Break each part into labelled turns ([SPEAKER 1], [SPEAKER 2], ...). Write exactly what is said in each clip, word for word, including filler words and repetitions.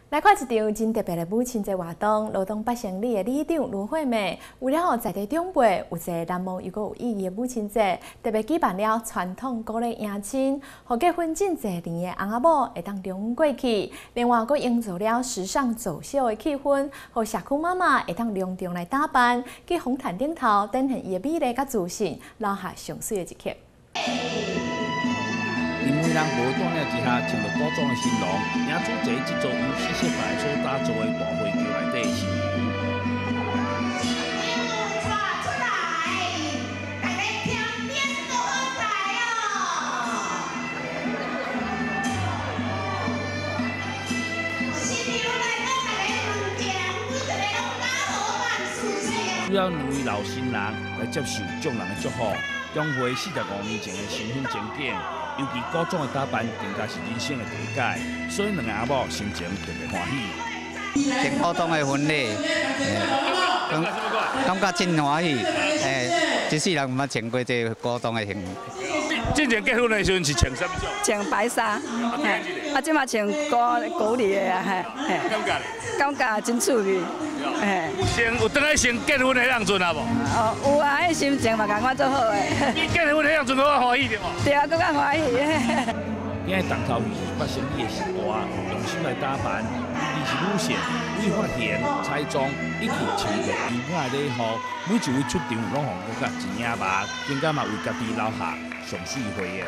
[SPEAKER 1] 来看一场真特别的母亲节活动，罗东八成里的里长卢惠美，为了让在地长辈有一个难忘又有意义的母亲节，特别举办了传统鼓励迎亲，让结婚真侪年的翁仔某会当中过去。另外，佫营造了时尚走秀的气氛，让社区妈妈会当隆重来打扮，去红毯顶头展现伊的美丽甲自信，留下上水的一刻。
[SPEAKER 2] 因为人无锻炼之下，穿着古装的新郎，迎主席这座由四色牌所打造的大花轿内底的新娘。需要两位老新人来接受众人的祝福，重回四十五年前的新婚情景。 尤其古装的打扮，更加是人生的第一解，所以两个阿某心情特别欢喜。
[SPEAKER 3] 穿古装的婚礼，感感觉真欢喜。诶，一世人毋捌穿过这古装的型。
[SPEAKER 2] 之前结婚的时阵是穿什么种？
[SPEAKER 4] 穿白纱，嘿，啊，即马穿古古里的啊，嘿，嘿。
[SPEAKER 2] 感觉咧？
[SPEAKER 4] 感觉真趣味，嘿。
[SPEAKER 2] 有先有等来先结婚的样阵啊无？
[SPEAKER 4] 哦，有啊，迄心情嘛，感觉做好诶。
[SPEAKER 2] 你结婚的样阵更较欢喜对无？
[SPEAKER 4] 对啊，更较欢喜。
[SPEAKER 2] 今日重头戏发生你的时代，用心来打扮，伊是女性，为发型、彩妆，以及穿着优雅的礼服，每一位出场拢让我甲一领目，更加嘛为家己留下上水回忆。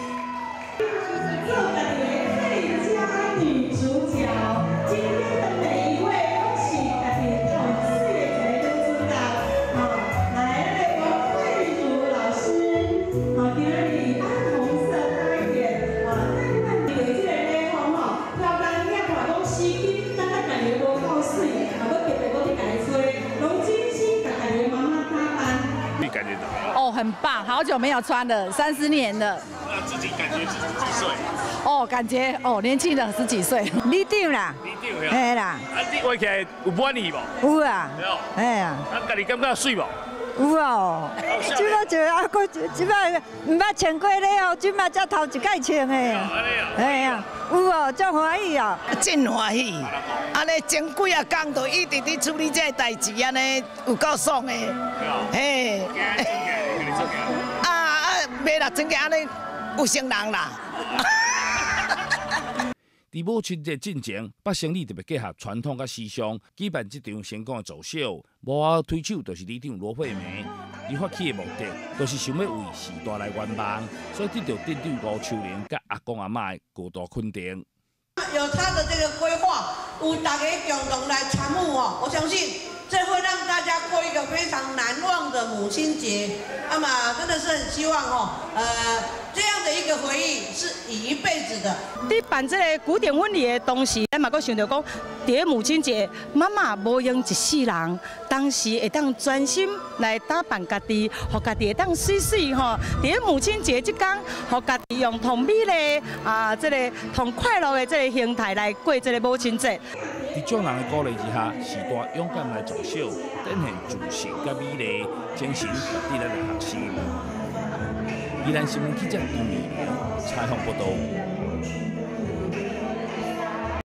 [SPEAKER 5] 做个最佳女主角，今天的每一位恭喜家己从四月才都知道，好，来王慧茹老师，好，第二里暗红色大眼，啊，那那有这个礼服吼，挑单领看拢死紧，咱咱家己无够水，啊，要特别我去家己吹，拢精心甲家己妈妈打扮。
[SPEAKER 2] 你感觉怎么样？
[SPEAKER 4] 哦，很棒，好久没有穿了，三十年了。
[SPEAKER 2] 那自己感觉自己几岁？
[SPEAKER 4] 哦，感觉哦，年轻人十几岁。
[SPEAKER 6] 里长啦，
[SPEAKER 2] 里长呀。
[SPEAKER 6] 嘿啦。
[SPEAKER 2] 啊，你画起来有满意无？
[SPEAKER 6] 有啊。
[SPEAKER 2] 对哦。
[SPEAKER 6] 嘿啊。
[SPEAKER 2] 啊，家己感觉水无？
[SPEAKER 6] 有哦。即摆就啊，佫即摆毋捌穿过咧哦，即摆才头一届穿的。
[SPEAKER 2] 安尼啊。
[SPEAKER 6] 嘿啊。有哦，足欢喜哦。
[SPEAKER 7] 真欢喜。安尼前几啊工就一直伫处理这代志，安尼有够爽的。嘿。啊啊，袂啦，真个安尼。 有成人啦！
[SPEAKER 2] 伫母亲节进前，北城里特别结合传统甲时尚，举办这场成功的走秀。幕后推手就是里长罗惠美，伊发起的目的，就是想要为时代来圆梦，所以得到镇长吴秋玲甲阿公阿嬷的高度肯定。
[SPEAKER 8] 有他的这个规划，有大家共同来参与哦，我相信。 这会让大家过一个非常难忘的母亲节，那么真的是很希望哦，呃，这样的一个回忆是以一辈子的。
[SPEAKER 4] 伫办这个古典婚礼的同时，咱嘛阁想到讲，伫母亲节，妈妈无用一世人，当时会当专心来打扮家己，互家己会当水水吼。伫母亲节这天，互家己用同美丽啊，这个同快乐的这个形态来过这个母亲节。
[SPEAKER 2] 在众人的鼓励之下，时代勇敢来走秀，展现自信甲美丽，精神值得咱来学习。宜兰新闻记者张丽莲采访报道。